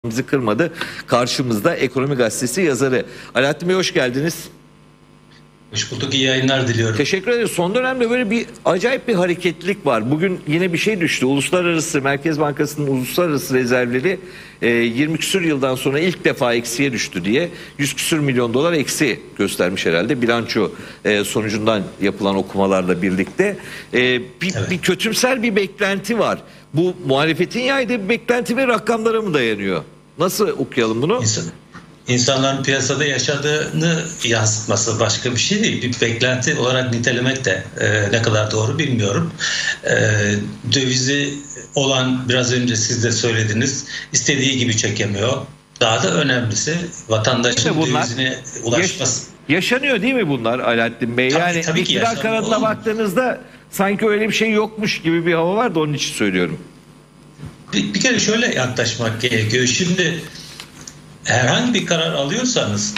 Bizi kırmadı. Karşımızda Ekonomi Gazetesi yazarı. Alaaddin Bey, hoş geldiniz. Hoş bulduk, iyi yayınlar diliyorum. Teşekkür ederim. Son dönemde böyle bir acayip bir hareketlilik var. Bugün yine bir şey düştü. Merkez Bankası'nın uluslararası rezervleri 20 küsür yıldan sonra ilk defa eksiye düştü diye 100 küsür milyon dolar eksi göstermiş herhalde. Bilanço sonucundan yapılan okumalarla birlikte. Bir kötümser bir beklenti var. Bu muhalefetin yaydığı bir beklenti ve rakamlara mı dayanıyor? Nasıl okuyalım bunu? İnsanların piyasada yaşadığını yansıtması başka bir şey değil. Bir beklenti olarak nitelemek de ne kadar doğru bilmiyorum. Dövizi olan, biraz önce siz de söylediniz, istediği gibi çekemiyor. Daha da önemlisi vatandaşın dövizine ulaşması. Yaşanıyor değil mi bunlar Alaaddin Bey? Tabii ki iktidar kanadına baktığınızda sanki öyle bir şey yokmuş gibi bir hava var da onun için söylüyorum. Bir kere şöyle yaklaşmak gerekiyor. Şimdi herhangi bir karar alıyorsanız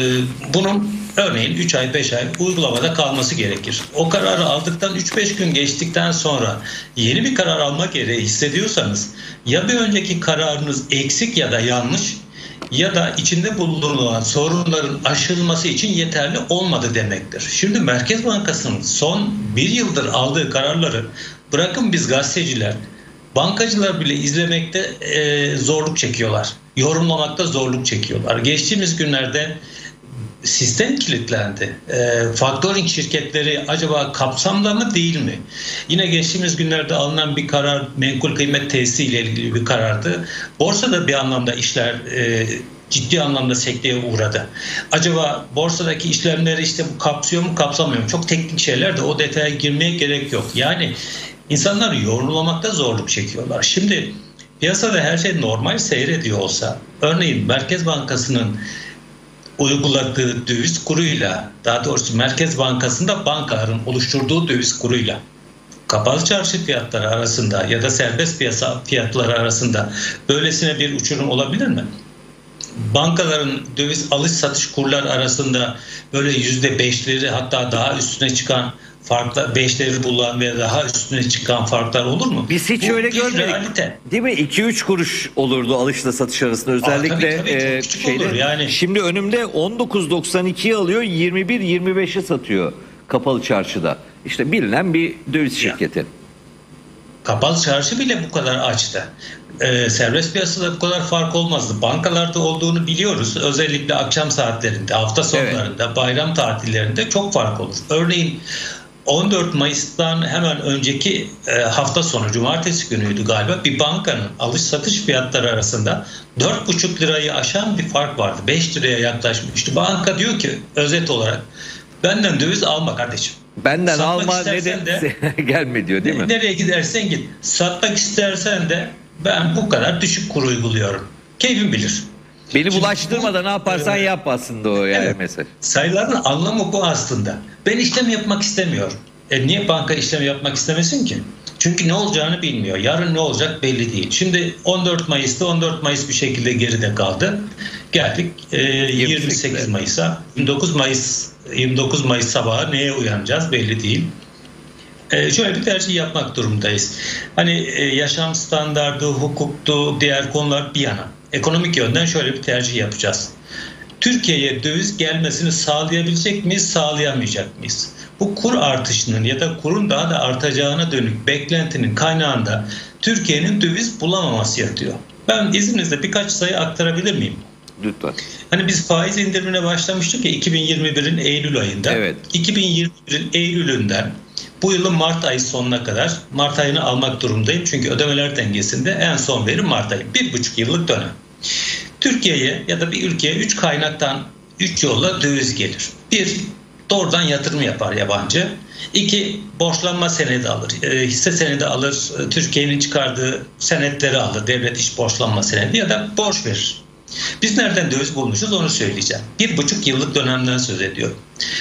bunun örneğin 3 ay 5 ay uygulamada kalması gerekir. O kararı aldıktan 3-5 gün geçtikten sonra yeni bir karar almak gereği hissediyorsanız ya bir önceki kararınız eksik ya da yanlış ya da içinde bulunan sorunların aşılması için yeterli olmadı demektir. Şimdi Merkez Bankası'nın son bir yıldır aldığı kararları bırakın biz gazeteciler, bankacılar bile izlemekte zorluk çekiyorlar. Yorumlamakta zorluk çekiyorlar. Geçtiğimiz günlerde sistem kilitlendi. Factoring şirketleri acaba kapsamda mı değil mi? Yine geçtiğimiz günlerde alınan bir karar menkul kıymet tesisi ile ilgili bir karardı. Borsada bir anlamda işler ciddi anlamda sekteye uğradı. Acaba borsadaki işlemleri işte bu kapsıyor mu kapsamıyor mu? Çok teknik şeyler de o detaya girmeye gerek yok. Yani insanlar yorumlamakta zorluk çekiyorlar. Şimdi piyasada her şey normal seyrediyor olsa, örneğin Merkez Bankası'nın uyguladığı döviz kuruyla, daha doğrusu Merkez Bankası'nda bankaların oluşturduğu döviz kuruyla kapalı çarşı fiyatları arasında ya da serbest piyasa fiyatları arasında böylesine bir uçurum olabilir mi? Bankaların döviz alış satış kurları arasında böyle %5'leri hatta daha üstüne çıkan farklar, 5'leri bulan ve daha üstüne çıkan farklar olur mu? Biz hiç öyle görmedik. Realite. Değil mi? 2-3 kuruş olurdu alışla satış arasında özellikle tabii, olur yani. Şimdi önümde 19.92'yi alıyor, 21-25'e satıyor kapalı çarşıda. İşte bilinen bir döviz şirketi. Kapalı çarşı bile bu kadar açtı. Serbest piyasada bu kadar fark olmazdı. Bankalarda olduğunu biliyoruz. Özellikle akşam saatlerinde, hafta sonlarında, bayram tatillerinde çok fark olur. Örneğin 14 Mayıs'tan hemen önceki hafta sonu, cumartesi günüydü galiba, bir bankanın alış satış fiyatları arasında 4,5 lirayı aşan bir fark vardı. 5 liraya yaklaşmıştı. Banka diyor ki özet olarak, benden döviz alma kardeşim. Benden alma, ne de gelme diyor değil mi? Nereye gidersen git. Satmak istersen de ben bu kadar düşük kur uyguluyorum. Keyfin bilir. Beni bulaştırma da ne yaparsan yap aslında o yani mesela. Sayıların anlamı bu aslında. Ben işlem yapmak istemiyorum. Niye banka işlem yapmak istemesin ki? Çünkü ne olacağını bilmiyor. Yarın ne olacak belli değil. Şimdi 14 Mayıs bir şekilde geride kaldı. Geldik 28 Mayıs'a. 29 Mayıs sabahı neye uyanacağız belli değil. Şöyle bir tercih yapmak durumundayız. Hani yaşam standardı, hukuktu, diğer konular bir yana. Ekonomik yönden şöyle bir tercih yapacağız. Türkiye'ye döviz gelmesini sağlayabilecek miyiz, sağlayamayacak mıyız? Bu kur artışının ya da kurun daha da artacağına dönük beklentinin kaynağında Türkiye'nin döviz bulamaması yatıyor. Ben izninizle birkaç sayı aktarabilir miyim? Lütfen. Hani biz faiz indirimine başlamıştık ya 2021'in Eylül ayında. Evet. 2021'in Eylül'ünden bu yılın Mart ayı sonuna kadar, Mart ayını almak durumdayım. Çünkü ödemeler dengesinde en son veri Mart ayı. 1,5 yıllık dönem. Türkiye'ye ya da bir ülkeye 3 kaynaktan 3 yolla döviz gelir. 1. Doğrudan yatırım yapar yabancı. 2. Borçlanma senedi alır. Hisse senedi alır. Türkiye'nin çıkardığı senetleri alır. Devlet iş borçlanma senedi ya da borç verir. Biz nereden döviz bulmuşuz onu söyleyeceğim. 1,5 yıllık dönemden söz ediyorum.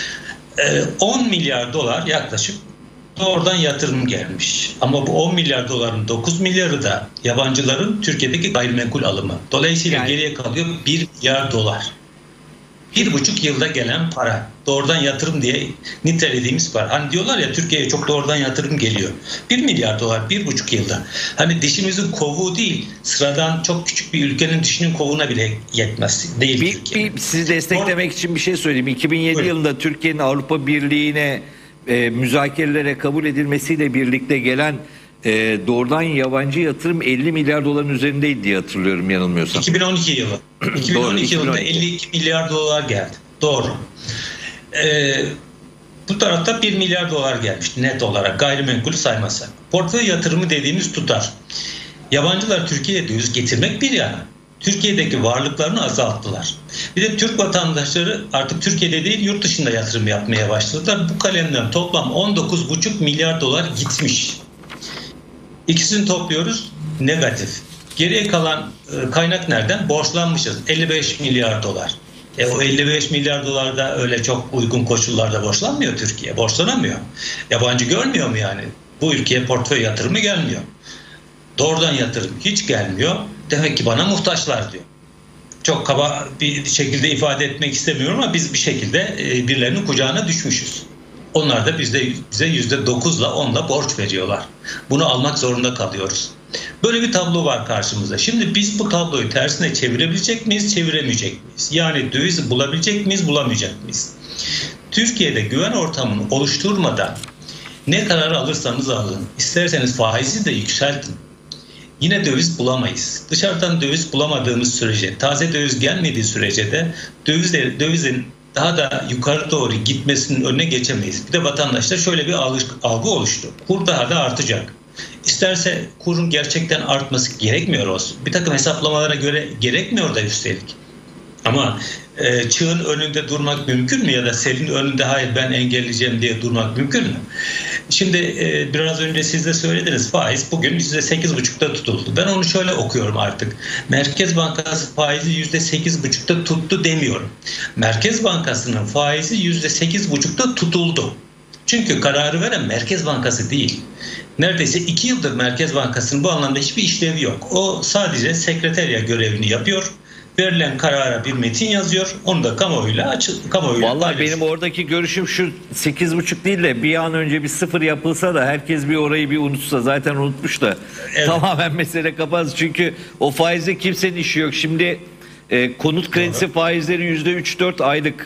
10 milyar dolar yaklaşık doğrudan yatırım gelmiş. Ama bu 10 milyar doların 9 milyarı da yabancıların Türkiye'deki gayrimenkul alımı. Dolayısıyla geriye kalıyor 1 milyar dolar. 1,5 yılda gelen para. Doğrudan yatırım diye nitelediğimiz para. Hani diyorlar ya, Türkiye'ye çok doğrudan yatırım geliyor. 1 milyar dolar 1,5 yılda. Hani dişimizin kovuğu değil, sıradan çok küçük bir ülkenin dişinin kovuğuna bile yetmez. Değil Türkiye. Sizi desteklemek için bir şey söyleyeyim. 2007 Buyurun. yılında Türkiye'nin Avrupa Birliği'ne müzakerelere kabul edilmesiyle birlikte gelen doğrudan yabancı yatırım 50 milyar doların üzerindeydi diye hatırlıyorum, yanılmıyorsam. 2012 yılı. 2012 yılında 52 milyar dolar geldi. Doğru. Bu tarafta 1 milyar dolar gelmiş net olarak, gayrimenkulü saymazsak. Portföy yatırımı dediğimiz tutar. Yabancılar Türkiye'ye döviz getirmek bir yana, Türkiye'deki varlıklarını azalttılar. Bir de Türk vatandaşları artık Türkiye'de değil, yurt dışında yatırım yapmaya başladılar. Bu kalemden toplam 19,5 milyar dolar gitmiş. İkisini topluyoruz, negatif. Geriye kalan kaynak nereden? Borçlanmışız. 55 milyar dolar. O 55 milyar dolar da öyle çok uygun koşullarda borçlanmıyor Türkiye. Borçlanamıyor. Yabancı görmüyor mu yani? Bu ülkeye portföy yatırımı gelmiyor. Doğrudan yatırım hiç gelmiyor. Demek ki bana muhtaçlar diyor. Çok kaba bir şekilde ifade etmek istemiyorum ama biz bir şekilde birilerinin kucağına düşmüşüz. Onlar da bize %9'la 10'la borç veriyorlar. Bunu almak zorunda kalıyoruz. Böyle bir tablo var karşımızda. Şimdi biz bu tabloyu tersine çevirebilecek miyiz, çeviremeyecek miyiz? Yani dövizi bulabilecek miyiz, bulamayacak mıyız? Türkiye'de güven ortamını oluşturmadan ne karar alırsanız alın, isterseniz faizi de yükseltin, yine döviz bulamayız. Dışarıdan döviz bulamadığımız sürece, taze döviz gelmediği sürece de dövizin daha da yukarı doğru gitmesinin önüne geçemeyiz. Bir de vatandaşlar şöyle bir algı oluştu. Kur daha da artacak. İsterse kurun gerçekten artması gerekmiyor olsun. Bir takım hesaplamalara göre gerekmiyor da üstelik. Ama çığın önünde durmak mümkün mü, ya da selin önünde hayır ben engelleyeceğim diye durmak mümkün mü? Şimdi biraz önce siz de söylediniz, faiz bugün %8,5'ta tutuldu. Ben onu şöyle okuyorum artık. Merkez Bankası faizi %8,5'ta tuttu demiyorum. Merkez Bankası'nın faizi %8,5'ta tutuldu. Çünkü kararı veren Merkez Bankası değil. Neredeyse 2 yıldır Merkez Bankası'nın bu anlamda hiçbir işlevi yok. O sadece sekreterya görevini yapıyor. Verilen karara bir metin yazıyor. Onu da kamuoyuyla Vallahi benim oradaki görüşüm şu: 8,5 değil de bir an önce bir sıfır yapılsa da herkes bir orayı bir unutsa, zaten unutmuş da evet, tamamen mesele kapansın. Çünkü o faizde kimsenin işi yok. Şimdi konut kredisi faizleri %3-4 aylık.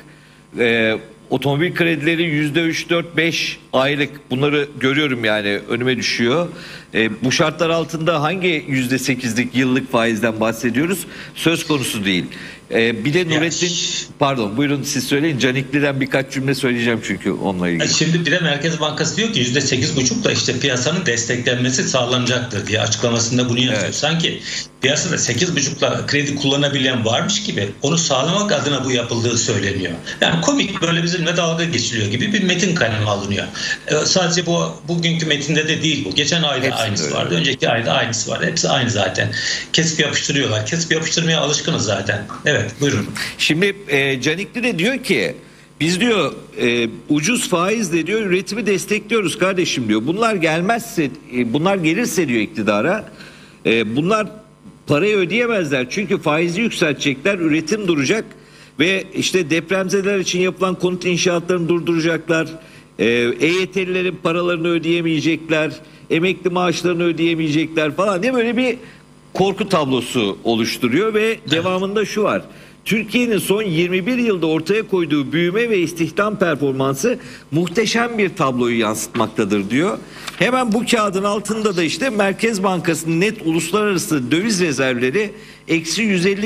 Otomobil kredileri %3-4-5 aylık, bunları görüyorum yani, önüme düşüyor. Bu şartlar altında hangi %8'lik yıllık faizden bahsediyoruz? Söz konusu değil. Bir de Nurettin, pardon buyurun siz söyleyin, Canikli'den birkaç cümle söyleyeceğim çünkü onunla ilgili. Şimdi bir de Merkez Bankası diyor ki %8,5 da işte piyasanın desteklenmesi sağlanacaktır diye açıklamasında bunu yazıyor. Evet. Sanki piyasada 8,5'la kredi kullanabilen varmış gibi onu sağlamak adına bu yapıldığı söyleniyor. Yani komik, böyle bizimle dalga geçiliyor gibi bir metin kalemi alınıyor. Sadece bugünkü metinde de değil bu. Geçen ayda hepsi aynısı öyle vardı. Önceki ayda aynısı vardı. Hepsi aynı zaten. Kesip yapıştırıyorlar. Kesip yapıştırmaya alışkınız zaten. Evet, buyurun. Şimdi Canikli de diyor ki biz diyor ucuz faizle diyor üretimi destekliyoruz kardeşim diyor. Bunlar gelmezse, bunlar gelirse diyor iktidara, bunlar parayı ödeyemezler. Çünkü faizi yükseltecekler, üretim duracak ve işte depremzedeler için yapılan konut inşaatlarını durduracaklar. EYT'lilerin paralarını ödeyemeyecekler, emekli maaşlarını ödeyemeyecekler falan diye böyle bir korku tablosu oluşturuyor ve devamında şu var: Türkiye'nin son 21 yılda ortaya koyduğu büyüme ve istihdam performansı muhteşem bir tabloyu yansıtmaktadır diyor. Hemen bu kağıdın altında da işte Merkez Bankası'nın net uluslararası döviz rezervleri eksi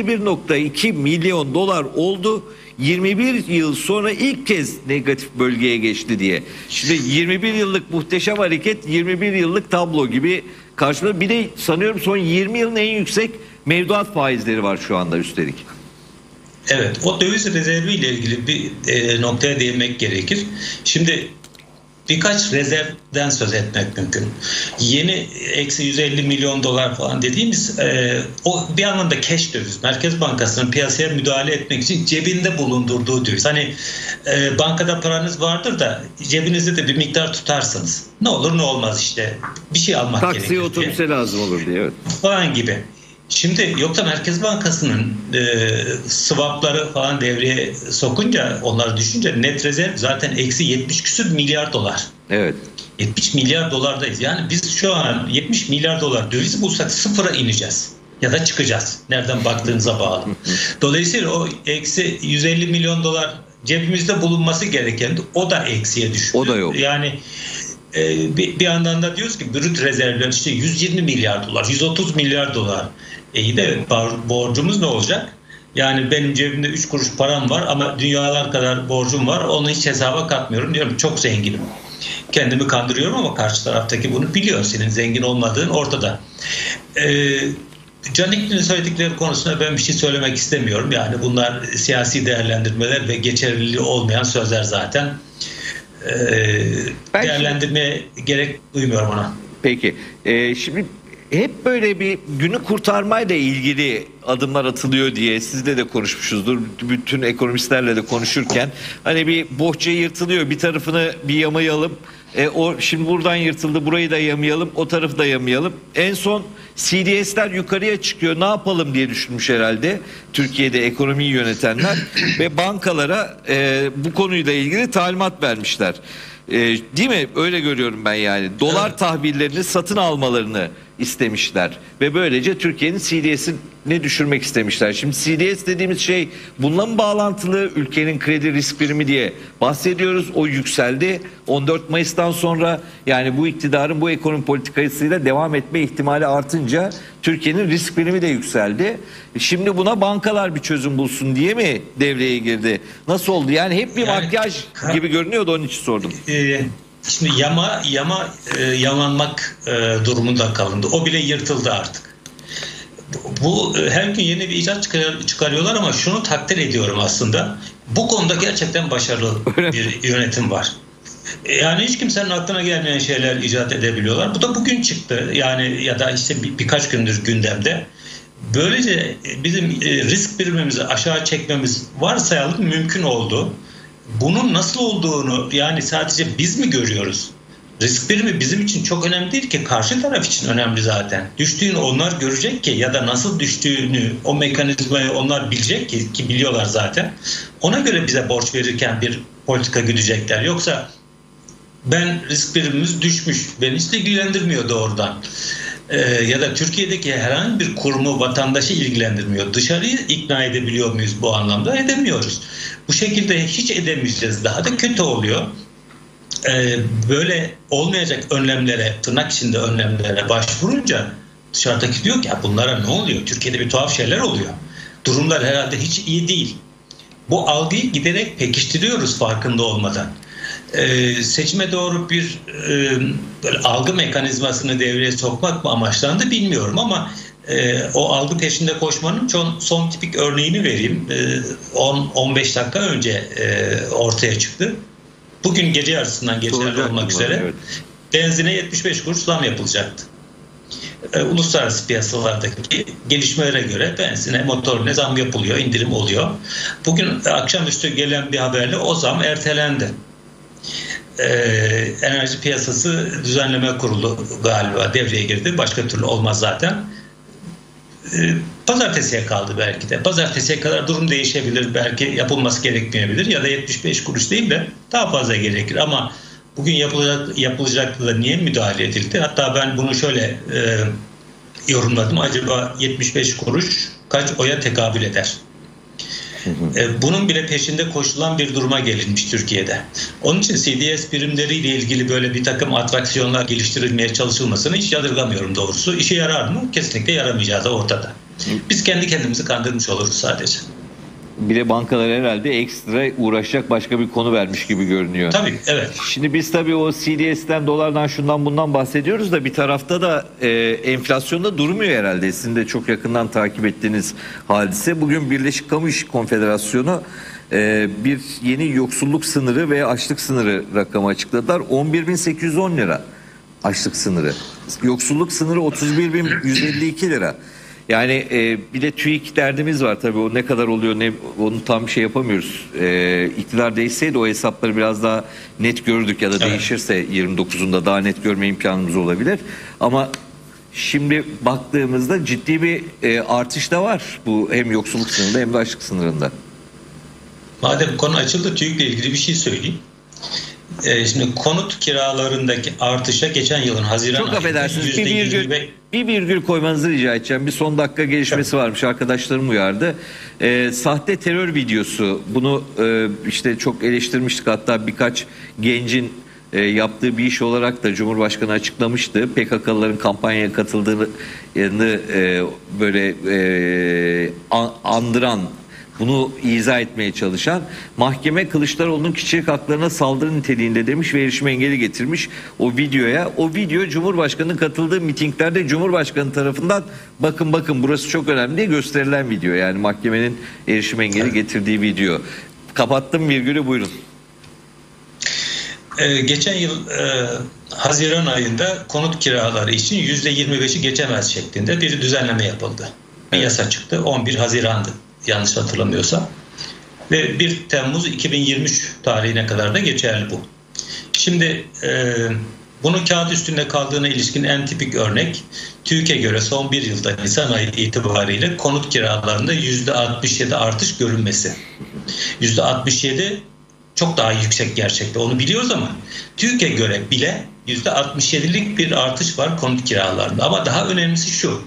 151,2 milyon dolar oldu. 21 yıl sonra ilk kez negatif bölgeye geçti diye. Şimdi 21 yıllık muhteşem hareket 21 yıllık tablo gibi karşılığı. Bir de sanıyorum son 20 yılın en yüksek mevduat faizleri var şu anda üstelik. Evet, o döviz rezervi ile ilgili bir noktaya değinmek gerekir. Şimdi birkaç rezervden söz etmek mümkün. Yeni eksi 150 milyon dolar falan dediğimiz o bir anlamda cash döviz. Merkez Bankası'nın piyasaya müdahale etmek için cebinde bulundurduğu döviz. Hani bankada paranız vardır da cebinizde de bir miktar tutarsınız. Ne olur ne olmaz işte bir şey almak gerekir. Taksiye, otobüse lazım olur diye. Evet. Falan gibi. Şimdi yoksa Merkez Bankası'nın swapları falan devreye sokunca, onları düşünce net rezerv zaten eksi 70 küsür milyar dolar. Evet. 70 milyar dolardayız. Yani biz şu an 70 milyar dolar döviz bulsak sıfıra ineceğiz. Ya da çıkacağız. Nereden baktığınıza bağlı. Dolayısıyla o eksi 150 milyon dolar cebimizde bulunması gereken, o da eksiye düştü. O da yok. Yani bir yandan da diyoruz ki brüt rezervler işte 120 milyar dolar, 130 milyar dolar. İyi de borcumuz ne olacak? Yani benim cebimde 3 kuruş param var ama dünyalar kadar borcum var. Onu hiç hesaba katmıyorum. Diyorum çok zenginim. Kendimi kandırıyorum ama karşı taraftaki bunu biliyor. Senin zengin olmadığın ortada. Canikli'nin söyledikleri konusunda ben bir şey söylemek istemiyorum. Yani bunlar siyasi değerlendirmeler ve geçerliliği olmayan sözler zaten. Değerlendirmeye gerek duymuyorum ona. Peki. Şimdi hep böyle bir günü kurtarmayla ilgili adımlar atılıyor diye sizle de konuşmuşuzdur. Bütün ekonomistlerle de konuşurken hani bir bohça yırtılıyor, bir tarafını bir yamayalım. O şimdi buradan yırtıldı, burayı da yamayalım, o tarafı da yamayalım. En son CDS'ler yukarıya çıkıyor. Ne yapalım diye düşünmüş herhalde Türkiye'de ekonomiyi yönetenler ve bankalara bu konuyla ilgili talimat vermişler. Değil mi? Öyle görüyorum ben yani. Dolar tahvillerini satın almalarını istemişler ve böylece Türkiye'nin CDS'ini düşürmek istemişler. Şimdi CDS dediğimiz şey bununla mı bağlantılı? Ülkenin kredi risk primi diye bahsediyoruz. O yükseldi. 14 Mayıs'tan sonra yani bu iktidarın bu ekonomi politikasıyla devam etme ihtimali artınca Türkiye'nin risk primi de yükseldi. Şimdi buna bankalar bir çözüm bulsun diye mi devreye girdi? Nasıl oldu? Yani hep bir makyaj gibi görünüyordu, onun için sordum. Şimdi yamanmak durumunda kalındı. O bile yırtıldı artık. Bu her gün yeni bir icat çıkarıyorlar ama şunu takdir ediyorum aslında. Bu konuda gerçekten başarılı bir yönetim var. Yani hiç kimsenin aklına gelmeyen şeyler icat edebiliyorlar. Bu da bugün çıktı. Yani ya da işte birkaç gündür gündemde. Böylece bizim risk primimizi aşağı çekmemiz varsayalım mümkün oldu. Bunun nasıl olduğunu yani sadece biz mi görüyoruz? Risk primi bizim için çok önemli değil ki, karşı taraf için önemli zaten. Düştüğünü onlar görecek ki ya da nasıl düştüğünü, o mekanizmayı onlar bilecek ki biliyorlar zaten. Ona göre bize borç verirken bir politika güdecekler. Yoksa ben risk primimiz düşmüş, beni hiç ilgilendirmiyor doğrudan. Ya da Türkiye'deki herhangi bir kurumu, vatandaşı ilgilendirmiyor. Dışarıyı ikna edebiliyor muyuz bu anlamda? Edemiyoruz. Bu şekilde hiç edemeyeceğiz. Daha da kötü oluyor. Böyle olmayacak önlemlere, tırnak içinde önlemlere başvurunca dışarıdaki diyor ki ya bunlara ne oluyor? Türkiye'de bir tuhaf şeyler oluyor. Durumlar herhalde hiç iyi değil. Bu algıyı giderek pekiştiriyoruz farkında olmadan. Seçime doğru bir böyle algı mekanizmasını devreye sokmak mı amaçlandı bilmiyorum ama o algı peşinde koşmanın son tipik örneğini vereyim. 10-15 dakika önce ortaya çıktı. Bugün gece yarısından geçerli olmak üzere evet. Benzine 75 kuruş zam yapılacaktı. Uluslararası piyasalardaki gelişmelere göre benzine, motorine zam yapılıyor, indirim oluyor. Bugün akşamüstü gelen bir haberle o zam ertelendi. Enerji Piyasası Düzenleme Kurulu galiba devreye girdi. Başka türlü olmaz zaten. Pazartesiye kaldı belki de. Pazartesiye kadar durum değişebilir. Belki yapılması gerekmeyebilir. Ya da 75 kuruş değil de daha fazla gerekir. Ama bugün yapılacaktı da niye müdahale edildi? Hatta ben bunu şöyle yorumladım. Acaba 75 kuruş kaç oya tekabül eder? Bunun bile peşinde koşulan bir duruma gelinmiş Türkiye'de. Onun için CDS primleriyle ilgili böyle bir takım atraksiyonlar geliştirilmeye çalışılmasını hiç yadırgamıyorum doğrusu. İşe yarar mı? Kesinlikle yaramayacağı da ortada. Biz kendi kendimizi kandırmış oluruz sadece. Bir de bankalar herhalde ekstra uğraşacak başka bir konu vermiş gibi görünüyor. Tabii, evet. Şimdi biz tabii o CDS'ten, dolardan, şundan bundan bahsediyoruz da bir tarafta da enflasyonda durmuyor herhalde. Sizin de çok yakından takip ettiğiniz hadise. Bugün Birleşik Kamu İş Konfederasyonu bir yeni yoksulluk sınırı ve açlık sınırı rakamı açıkladılar. 11.810 lira açlık sınırı. Yoksulluk sınırı 31.152 lira. Yani bir de TÜİK derdimiz var tabii, o ne kadar oluyor ne onu tam şey yapamıyoruz. İktidar değişseydi o hesapları biraz daha net görürdük ya da değişirse 29'unda daha net görme imkanımız olabilir. Ama Şimdi baktığımızda ciddi bir artış da var bu hem yoksulluk sınırında hem de açlık sınırında. Madem konu açıldı, TÜİK'le ilgili bir şey söyleyeyim. Şimdi konut kiralarındaki artışa geçen yılın Haziran Çok ayında affedersiniz, bir virgül koymanızı rica edeceğim. Bir son dakika gelişmesi varmış, arkadaşlarım uyardı. Sahte terör videosu, bunu işte çok eleştirmiştik, hatta birkaç gencin yaptığı bir iş olarak da Cumhurbaşkanı açıklamıştı. PKK'lıların kampanyaya katıldığını böyle andıran, bunu izah etmeye çalışan mahkeme Kılıçdaroğlu'nun kişilik haklarına saldırı niteliğinde demiş ve erişim engeli getirmiş o videoya. O video Cumhurbaşkanı'nın katıldığı mitinglerde Cumhurbaşkanı tarafından bakın burası çok önemli diye gösterilen video. Yani mahkemenin erişim engeli getirdiği video. Kapattım virgülü, buyurun. Geçen yıl Haziran ayında konut kiraları için %25'i geçemez şeklinde bir düzenleme yapıldı. Bir yasa çıktı. 11 Haziran'dı yanlış hatırlamıyorsam. Ve 1 Temmuz 2023 tarihine kadar da geçerli bu. Şimdi bunun kağıt üstünde kaldığına ilişkin en tipik örnek, TÜİK'e göre son bir yılda Nisan ayı itibariyle konut kiralarında %67 artış görünmesi. %67 çok daha yüksek gerçekte, onu biliyoruz ama TÜİK'e göre bile %67'lik bir artış var konut kiralarında. Ama daha önemlisi şu,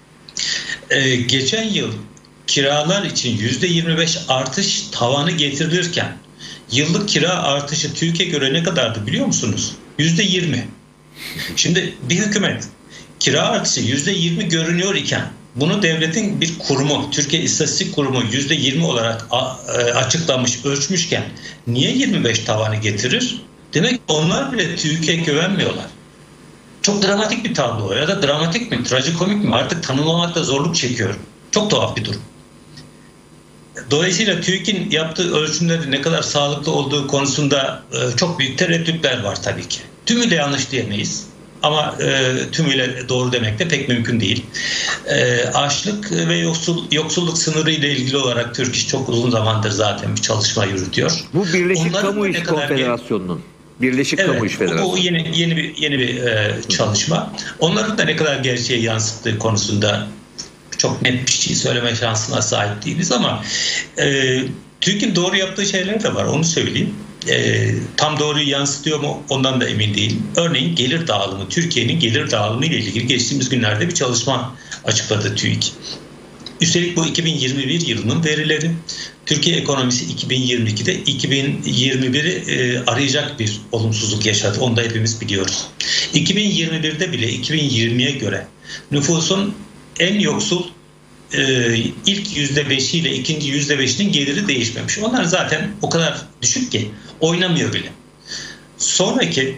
geçen yıl kiralar için %25 artış tavanı getirilirken yıllık kira artışı TÜİK'e göre ne kadardı biliyor musunuz? %20. Şimdi bir hükümet kira artışı %20 görünüyor iken bunu devletin bir kurumu, Türkiye İstatistik Kurumu %20 olarak açıklamış, ölçmüşken niye 25 tavanı getirir? Demek ki onlar bile TÜİK'e güvenmiyorlar. Çok dramatik bir tablo, ya da dramatik mi, trajikomik mi, artık tanımlamakta zorluk çekiyorum. Çok tuhaf bir durum. Dolayısıyla TÜİK'in yaptığı ölçümlerin ne kadar sağlıklı olduğu konusunda çok büyük tereddütler var tabii ki. Tümüyle yanlış diyemeyiz. Ama tümüyle doğru demek de pek mümkün değil. Açlık ve yoksulluk sınırı ile ilgili olarak Türk İş çok uzun zamandır zaten bir çalışma yürütüyor. Bu Birleşik Kamu İş Konfederasyonu'nun. Birleşik Kamu İş Federasyonu. Bu yeni bir çalışma. Onların da ne kadar gerçeğe yansıttığı konusunda çok net bir şey söyleme şansına sahip değiliz ama TÜİK'in doğru yaptığı şeyler de var, onu söyleyeyim. Tam doğruyu yansıtıyor mu ondan da emin değilim. Örneğin gelir dağılımı, Türkiye'nin gelir dağılımı ile ilgili geçtiğimiz günlerde bir çalışma açıkladı TÜİK. Üstelik bu 2021 yılının verileri. Türkiye ekonomisi 2022'de 2021'i arayacak bir olumsuzluk yaşadı. Onu da hepimiz biliyoruz. 2021'de bile 2020'ye göre nüfusun en yoksul ilk %5'i ile ikinci %5'inin geliri değişmemiş. Onlar zaten o kadar düşük ki oynamıyor bile. Sonraki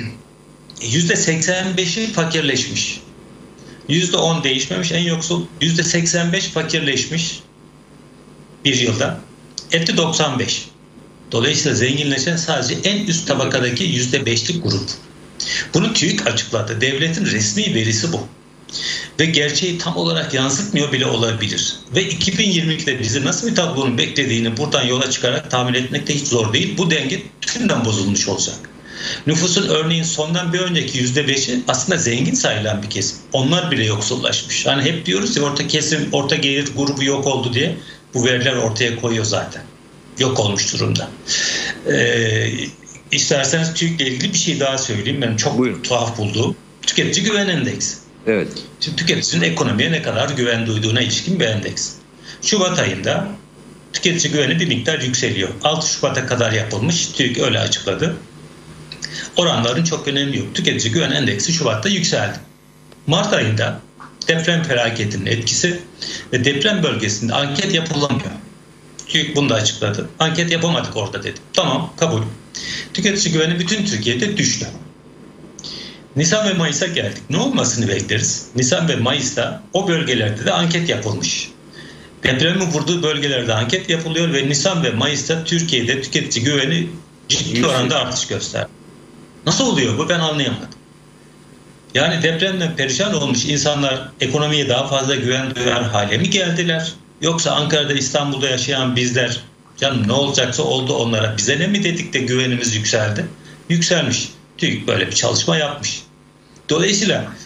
%85'i fakirleşmiş. %10 değişmemiş en yoksul. %85 fakirleşmiş bir yılda. Etti 95. Dolayısıyla zenginleşen sadece en üst tabakadaki %5'lik grup. Bunu TÜİK açıkladı. Devletin resmi verisi bu. Ve gerçeği tam olarak yansıtmıyor bile olabilir. Ve 2022'de bizi nasıl bir tablonun beklediğini buradan yola çıkarak tahmin etmek de hiç zor değil. Bu denge tümden bozulmuş olacak. Nüfusun örneğin sondan bir önceki %5'i aslında zengin sayılan bir kesim. Onlar bile yoksullaşmış. Hani hep diyoruz ya orta kesim, orta gelir grubu yok oldu diye. Bu veriler ortaya koyuyor zaten. Yok olmuş durumda. İsterseniz TÜİK'le ilgili bir şey daha söyleyeyim. Ben çok tuhaf bulduğum tüketici güven endeksi. Evet. Şimdi tüketicinin ekonomiye ne kadar güven duyduğuna ilişkin bir endeks. Şubat ayında tüketici güveni bir miktar yükseliyor. 6 Şubat'a kadar yapılmış. TÜİK öyle açıkladı. Oranların çok önemi yok. Tüketici güven endeksi Şubat'ta yükseldi. Mart ayında deprem felaketinin etkisi ve deprem bölgesinde anket yapılamıyor. TÜİK bunu da açıkladı. Anket yapamadık orada dedi. Tamam, kabul. Tüketici güveni bütün Türkiye'de düştü. Nisan ve Mayıs'a geldik. Ne olmasını bekleriz? Nisan ve Mayıs'ta o bölgelerde de anket yapılmış. Depremin vurduğu bölgelerde anket yapılıyor ve Nisan ve Mayıs'ta Türkiye'de tüketici güveni ciddi oranda artış gösterdi. Nasıl oluyor bu? Ben anlayamadım. Yani depremden perişan olmuş insanlar ekonomiye daha fazla güven duyar hale mi geldiler? Yoksa Ankara'da, İstanbul'da yaşayan bizler, canım ne olacaksa oldu onlara, bize ne mi dedik de güvenimiz yükseldi? Yükselmiş. TÜİK böyle bir çalışma yapmış. Dolayısıyla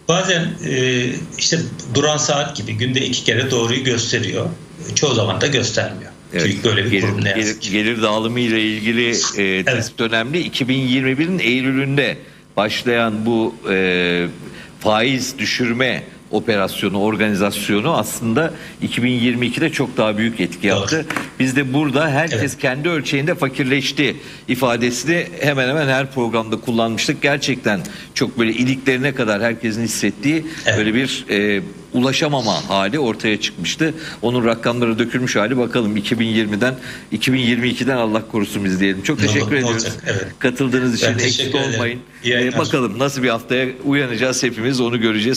Bazen işte duran saat gibi günde 2 kere doğruyu gösteriyor. Çoğu zaman da göstermiyor. Evet, Çünkü böyle bir kurum ne yazık ki. gelir dağılımı ile ilgili tespit önemli. 2021'in Eylül'ünde başlayan bu faiz düşürme operasyonu, organizasyonu aslında 2022'de çok daha büyük etki yaptı. Biz de burada herkes kendi ölçeğinde fakirleşti ifadesini hemen hemen her programda kullanmıştık. Gerçekten çok böyle iliklerine kadar herkesin hissettiği böyle bir ulaşamama hali ortaya çıkmıştı. Onun rakamları dökülmüş hali, bakalım 2022'den Allah korusun biz diyelim. Çok teşekkür ediyoruz. Katıldığınız için eksik olmayın. Bakalım nasıl bir haftaya uyanacağız hepimiz, onu göreceğiz.